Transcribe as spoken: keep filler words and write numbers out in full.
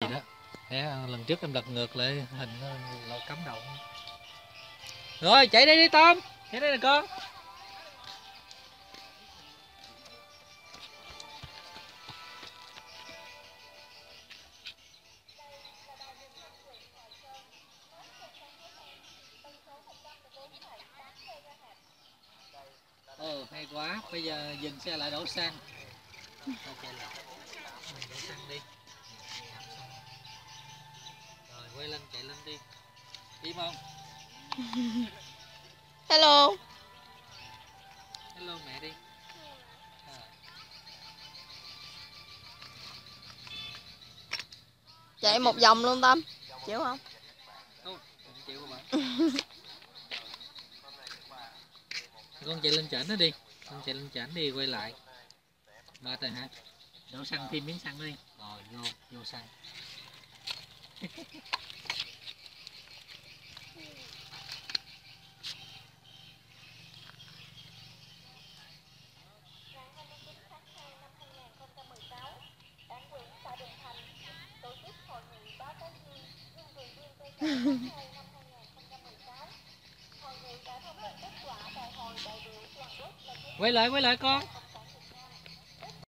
đó. Thế lần trước em lật ngược lại hình nó cắm đầu. Rồi chạy đây đi Tom, chạy đây nè con. Ồ hay quá, bây giờ dừng xe lại đổ xăng. Chạy lại. Đổ xăng đi. Rồi quay lên chạy lên đi. Im không? Hello. Hello mẹ đi. À. Chạy một vòng luôn Tâm. Chịu không? Không, không chịu các bạn. Con chạy lên chảnh nó đi. Con chạy lên chảnh đi quay lại. Mệt rồi hả? Đổ xăng thêm miếng xăng đi. Rồi vô, vô xăng. Quay lại, quay lại con.